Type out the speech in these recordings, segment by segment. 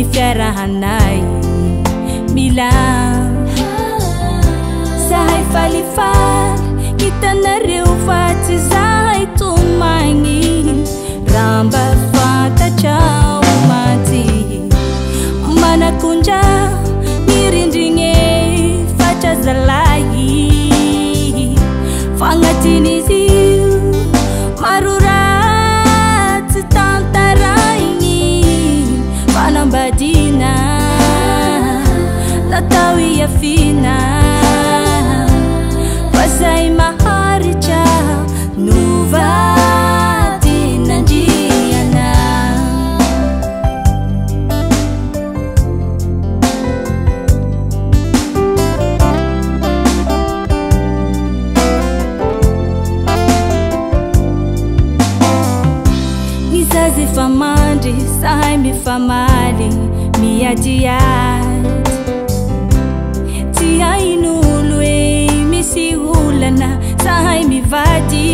fiarahanay milang zahay falifar hitanareo fa tsy zahay tomagny ramba fantatrao maty manakonja mirindrigne fatrazalay fagnatinizy maroratsy tantaraigny fanambadina natao iafina fazay maharitra novady nandriana nizazy famandry zahay mifamaly miadiady tsy hain'olo e misy olana zahay mivady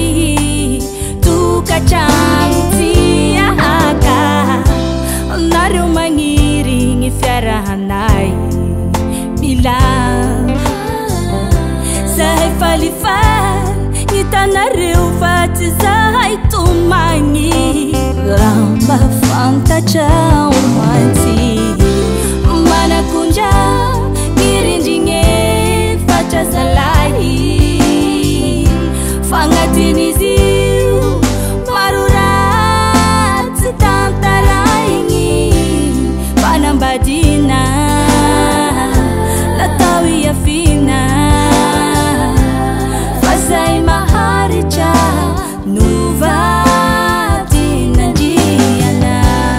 tokatrano tiaka nareo magniry gny fiarahanay milang zahay falifar hitanareo fa tsy zahay tomagny ramba fantatrao mantsy manakonja mirindrigne fatrazalay fagnatinizy maroratsy tantaraigny fanambadina natao iafina fazay maharitra novady nandriana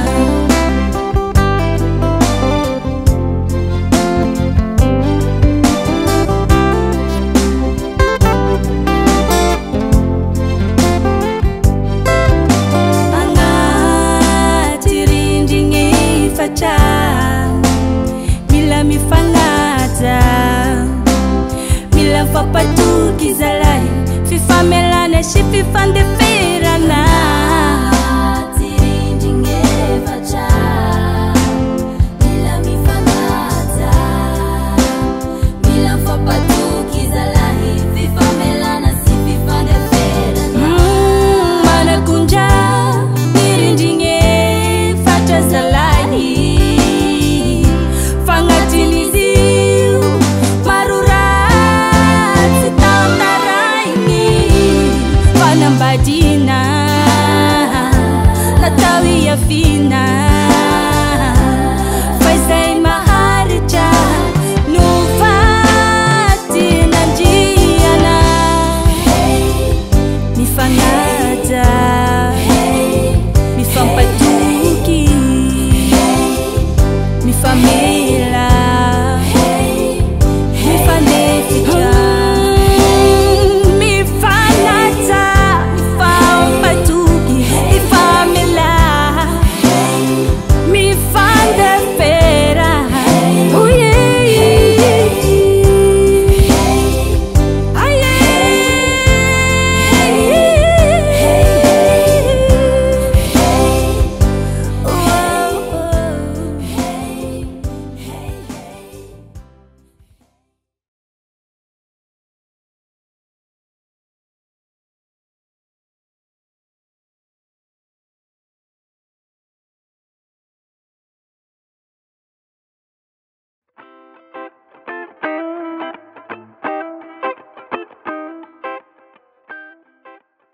agnaty rindrigne fatra mila mifagnaja mila fampatoky zalay fifamelana sy fifandeferana tirindrigne fatra mila mifagnaja mila fampatoky zalay fifamelana sy fifandeferana manakonja tirindrigne fatra zalay fagnatinizy maroratsy tantaraigny fanambadina natao iafina fazay maharitra novady nandriana mifagnaja mifampatoky mifamela